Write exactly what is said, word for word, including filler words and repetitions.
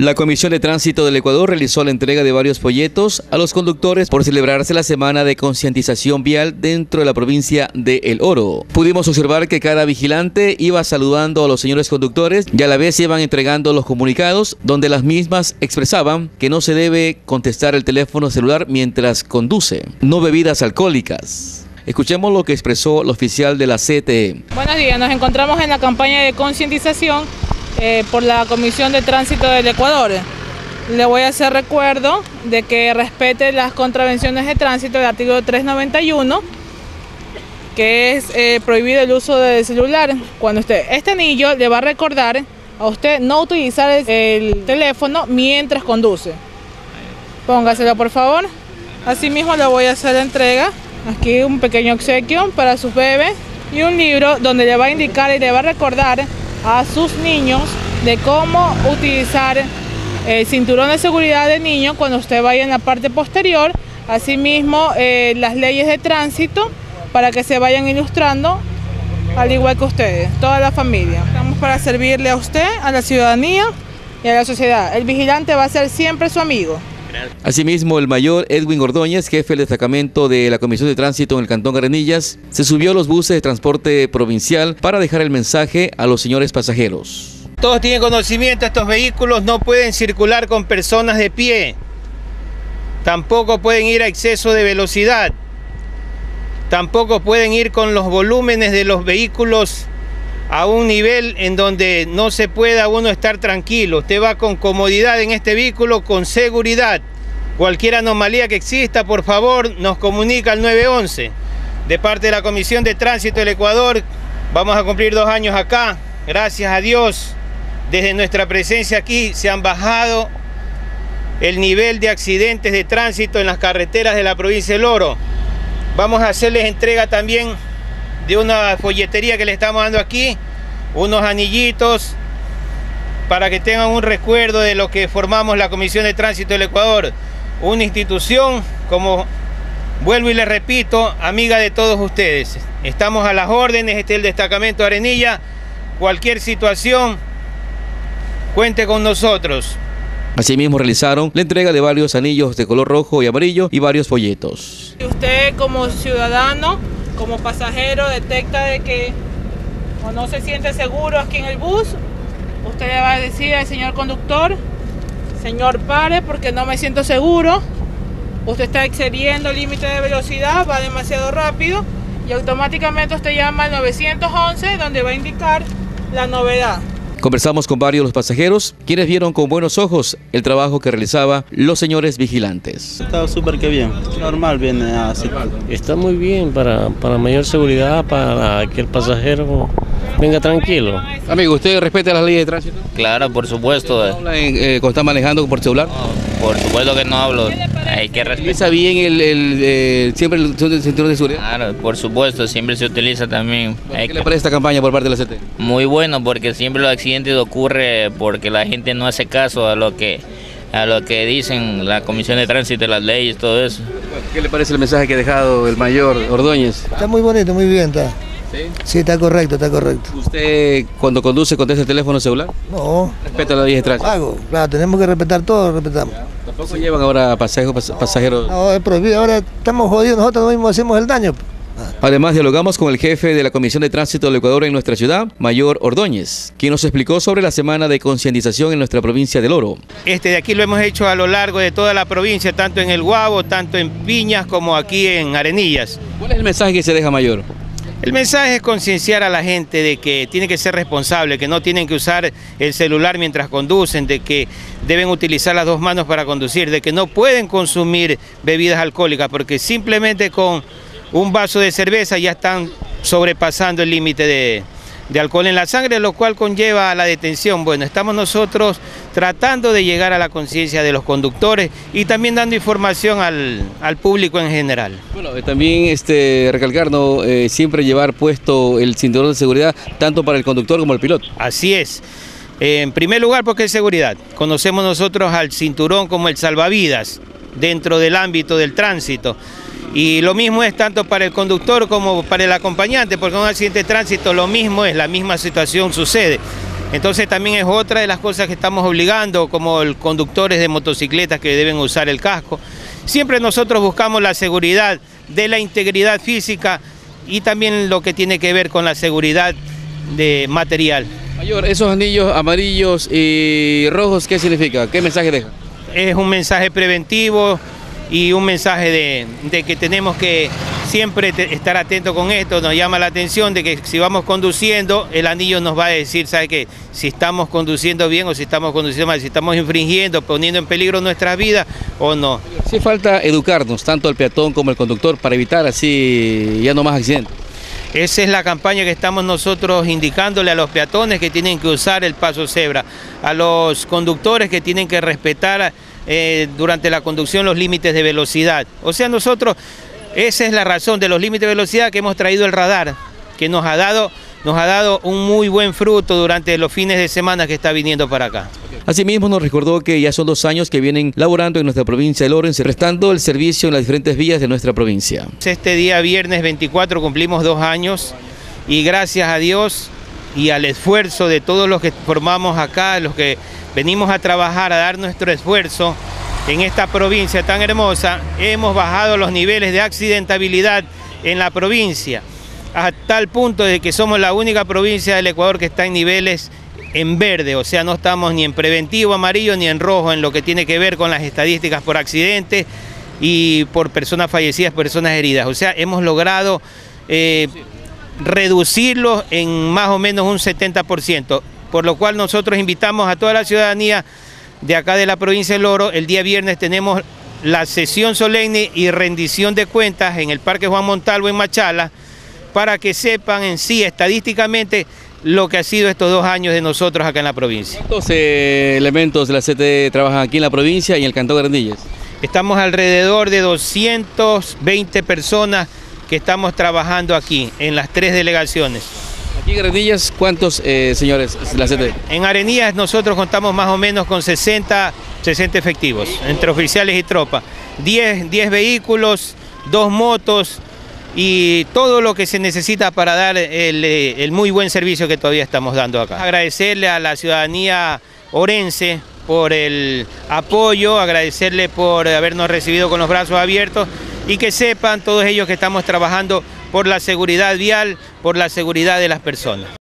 La Comisión de Tránsito del Ecuador realizó la entrega de varios folletos a los conductores por celebrarse la semana de concientización vial dentro de la provincia de El Oro. Pudimos observar que cada vigilante iba saludando a los señores conductores y a la vez iban entregando los comunicados donde las mismas expresaban que no se debe contestar el teléfono celular mientras conduce, no bebidas alcohólicas. Escuchemos lo que expresó el oficial de la C T E. Buenos días, nos encontramos en la campaña de concientización eh, por la Comisión de Tránsito del Ecuador. Le voy a hacer recuerdo de que respete las contravenciones de tránsito del artículo trescientos noventa y uno, que es eh, prohibido el uso del celular. Cuando usted, este anillo le va a recordar a usted no utilizar el, el teléfono mientras conduce. Póngaselo por favor. Asimismo le voy a hacer la entrega. Aquí un pequeño obsequio para sus bebés y un libro donde le va a indicar y le va a recordar a sus niños de cómo utilizar el cinturón de seguridad de niño cuando usted vaya en la parte posterior. Asimismo eh, las leyes de tránsito para que se vayan ilustrando al igual que ustedes, toda la familia. Estamos para servirle a usted, a la ciudadanía y a la sociedad. El vigilante va a ser siempre su amigo. Asimismo, el mayor Edwin Ordóñez, jefe del destacamento de la Comisión de Tránsito en el Cantón Arenillas, se subió a los buses de transporte provincial para dejar el mensaje a los señores pasajeros. Todos tienen conocimiento, estos vehículos no pueden circular con personas de pie, tampoco pueden ir a exceso de velocidad, tampoco pueden ir con los volúmenes de los vehículos a un nivel en donde no se pueda uno estar tranquilo. Usted va con comodidad en este vehículo, con seguridad. Cualquier anomalía que exista, por favor, nos comunica al nueve once. De parte de la Comisión de Tránsito del Ecuador, vamos a cumplir dos años acá. Gracias a Dios, desde nuestra presencia aquí se han bajado el nivel de accidentes de tránsito en las carreteras de la provincia del Oro. Vamos a hacerles entrega también de una folletería que le estamos dando aquí, unos anillitos para que tengan un recuerdo de lo que formamos la Comisión de Tránsito del Ecuador, una institución, como vuelvo y les repito, amiga de todos ustedes. Estamos a las órdenes, este es el destacamento de Arenilla, cualquier situación, cuente con nosotros. Asimismo realizaron la entrega de varios anillos de color rojo y amarillo y varios folletos. Si usted como ciudadano, como pasajero, detecta de que o no se siente seguro aquí en el bus, usted le va a decir al señor conductor: señor, pare porque no me siento seguro, usted está excediendo el límite de velocidad, va demasiado rápido, y automáticamente usted llama al nueve once donde va a indicar la novedad. Conversamos con varios de los pasajeros, quienes vieron con buenos ojos el trabajo que realizaban los señores vigilantes. Está súper que bien, normal viene así. Está muy bien para, para mayor seguridad, para que el pasajero venga tranquilo. Amigo, ¿usted respeta las leyes de tránsito? Claro, por supuesto. ¿No habla en, eh, cuando está manejando por celular? No, por supuesto que no hablo. Hay que respetar. ¿Utiliza bien el, el, eh, siempre el cinturón de seguridad? Claro, por supuesto, siempre se utiliza también. ¿Qué le parece esta campaña por parte de la C T E? Muy bueno, porque siempre los accidentes ocurren porque la gente no hace caso a lo que a lo que dicen la Comisión de Tránsito, las leyes, todo eso. ¿Qué le parece el mensaje que ha dejado el mayor Ordóñez? Está muy bonito, muy bien, está. ¿Sí? Sí, está correcto, está correcto. ¿Usted cuando conduce contesta el teléfono celular? No. ¿Respeta las leyes de tránsito? Hago, claro, tenemos que respetar todo, respetamos. ¿Tampoco llevan ahora pasajeros? pasajeros? No, es prohibido, ahora estamos jodidos, nosotros mismos hacemos el daño. Además, dialogamos con el jefe de la Comisión de Tránsito del Ecuador en nuestra ciudad, Mayor Ordóñez, quien nos explicó sobre la semana de concientización en nuestra provincia del Oro. Este de aquí lo hemos hecho a lo largo de toda la provincia, tanto en El Guabo, tanto en Piñas como aquí en Arenillas. ¿Cuál es el mensaje que se deja, Mayor? El mensaje es concienciar a la gente de que tiene que ser responsable, que no tienen que usar el celular mientras conducen, de que deben utilizar las dos manos para conducir, de que no pueden consumir bebidas alcohólicas, porque simplemente con un vaso de cerveza ya están sobrepasando el límite de, de alcohol en la sangre, lo cual conlleva a la detención. Bueno, estamos nosotros tratando de llegar a la conciencia de los conductores y también dando información al, al público en general. Bueno, también este, recalcar, ¿no? Eh, siempre llevar puesto el cinturón de seguridad, tanto para el conductor como el piloto. Así es. Eh, en primer lugar, porque es seguridad. Conocemos nosotros al cinturón como el salvavidas dentro del ámbito del tránsito. Y lo mismo es tanto para el conductor como para el acompañante, porque en un accidente de tránsito lo mismo es, la misma situación sucede. Entonces también es otra de las cosas que estamos obligando, como los conductores de motocicletas que deben usar el casco. Siempre nosotros buscamos la seguridad de la integridad física y también lo que tiene que ver con la seguridad de material. Mayor, esos anillos amarillos y rojos, ¿qué significa? ¿Qué mensaje deja? Es un mensaje preventivo y un mensaje de, de que tenemos que siempre te, estar atentos con esto. Nos llama la atención de que si vamos conduciendo, el anillo nos va a decir, ¿sabe qué? Si estamos conduciendo bien o si estamos conduciendo mal, si estamos infringiendo, poniendo en peligro nuestras vidas o no. Sí falta educarnos, tanto el peatón como el conductor, para evitar así ya no más accidentes. Esa es la campaña que estamos nosotros indicándole a los peatones que tienen que usar el paso cebra, a los conductores que tienen que respetar eh, durante la conducción los límites de velocidad. O sea, nosotros, esa es la razón de los límites de velocidad que hemos traído el radar, que nos ha dado, nos ha dado un muy buen fruto durante los fines de semana que está viniendo para acá. Asimismo nos recordó que ya son dos años que vienen laborando en nuestra provincia de Lorenzo, prestando el servicio en las diferentes vías de nuestra provincia. Este día viernes veinticuatro cumplimos dos años y gracias a Dios y al esfuerzo de todos los que formamos acá, los que venimos a trabajar, a dar nuestro esfuerzo en esta provincia tan hermosa, hemos bajado los niveles de accidentabilidad en la provincia, a tal punto de que somos la única provincia del Ecuador que está en niveles en verde, o sea, no estamos ni en preventivo amarillo ni en rojo en lo que tiene que ver con las estadísticas por accidentes y por personas fallecidas, personas heridas. O sea, hemos logrado eh, reducirlos en más o menos un setenta por ciento, por lo cual nosotros invitamos a toda la ciudadanía de acá de la provincia del Oro. El día viernes tenemos la sesión solemne y rendición de cuentas en el Parque Juan Montalvo en Machala, para que sepan en sí estadísticamente lo que ha sido estos dos años de nosotros acá en la provincia. ¿Cuántos eh, elementos de la C T E trabajan aquí en la provincia y en el Cantón de Garandillas? Estamos alrededor de doscientas veinte personas que estamos trabajando aquí, en las tres delegaciones. Aquí en Garandillas, ¿cuántos eh, señores de la C T E? En Arenillas nosotros contamos más o menos con sesenta, sesenta efectivos, entre oficiales y tropas. diez, diez vehículos, dos motos, y todo lo que se necesita para dar el, el muy buen servicio que todavía estamos dando acá. Agradecerle a la ciudadanía orense por el apoyo, agradecerle por habernos recibido con los brazos abiertos y que sepan todos ellos que estamos trabajando por la seguridad vial, por la seguridad de las personas.